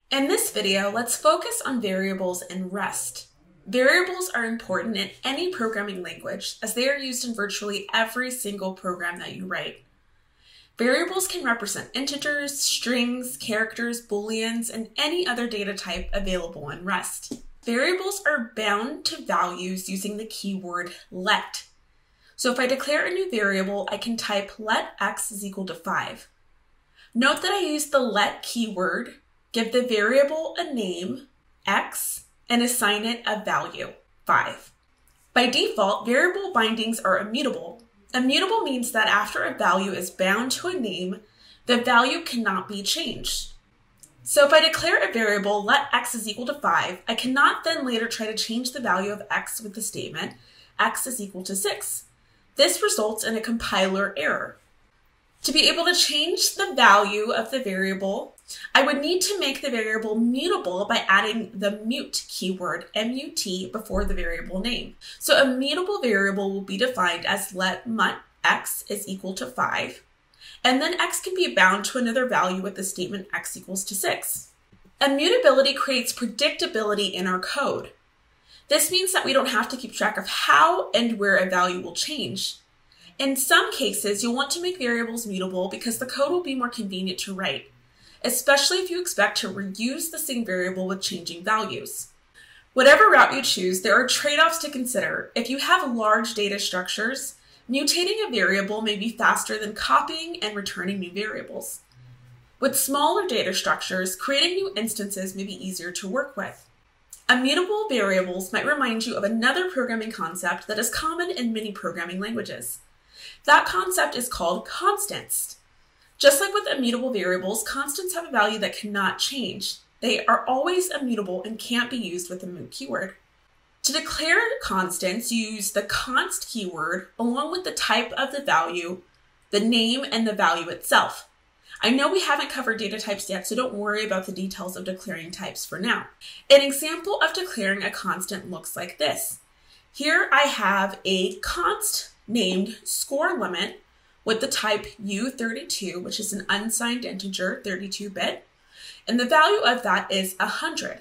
In this video, let's focus on variables in Rust. Variables are important in any programming language as they are used in virtually every single program that you write. Variables can represent integers, strings, characters, booleans, and any other data type available in Rust. Variables are bound to values using the keyword let. So if I declare a new variable, I can type let x is equal to 5. Note that I use the let keyword, give the variable a name, x, and assign it a value, 5. By default, variable bindings are immutable. Immutable means that after a value is bound to a name, the value cannot be changed. So if I declare a variable let x is equal to 5, I cannot then later try to change the value of x with the statement x is equal to 6. This results in a compiler error. To be able to change the value of the variable, I would need to make the variable mutable by adding the mut keyword, mut, before the variable name. So a mutable variable will be defined as let mut x is equal to 5, and then x can be bound to another value with the statement x equals to 6. Immutability creates predictability in our code. This means that we don't have to keep track of how and where a value will change. In some cases, you'll want to make variables mutable because the code will be more convenient to write, especially if you expect to reuse the same variable with changing values. Whatever route you choose, there are trade-offs to consider. If you have large data structures, mutating a variable may be faster than copying and returning new variables. With smaller data structures, creating new instances may be easier to work with. Immutable variables might remind you of another programming concept that is common in many programming languages. That concept is called constants. Just like with immutable variables, constants have a value that cannot change. They are always immutable and can't be used with the mut keyword. To declare constants, you use the const keyword along with the type of the value, the name, and the value itself. I know we haven't covered data types yet, so don't worry about the details of declaring types for now. An example of declaring a constant looks like this. Here I have a const named score limit with the type U32, which is an unsigned integer, 32-bit, and the value of that is 100.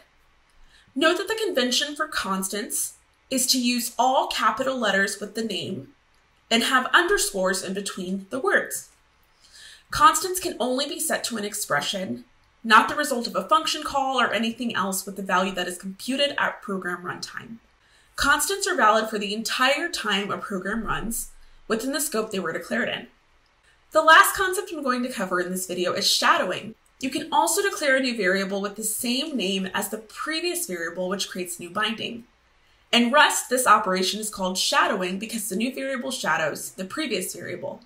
Note that the convention for constants is to use all capital letters with the name and have underscores in between the words. Constants can only be set to an expression, not the result of a function call or anything else with the value that is computed at program runtime. Constants are valid for the entire time a program runs within the scope they were declared in. The last concept I'm going to cover in this video is shadowing. You can also declare a new variable with the same name as the previous variable, which creates new binding. In Rust, this operation is called shadowing because the new variable shadows the previous variable.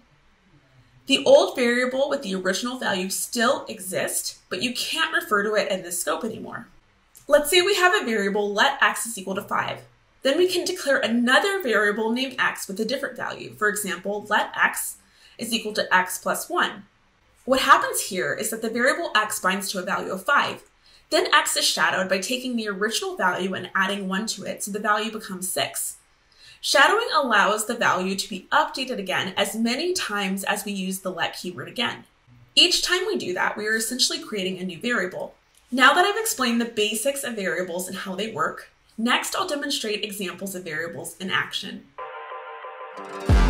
The old variable with the original value still exists, but you can't refer to it in this scope anymore. Let's say we have a variable let x is equal to 5. Then we can declare another variable named x with a different value. For example, let x is equal to x plus 1. What happens here is that the variable x binds to a value of 5. Then x is shadowed by taking the original value and adding 1 to it, so the value becomes 6. Shadowing allows the value to be updated again as many times as we use the let keyword again. Each time we do that, we are essentially creating a new variable. Now that I've explained the basics of variables and how they work, next I'll demonstrate examples of variables in action.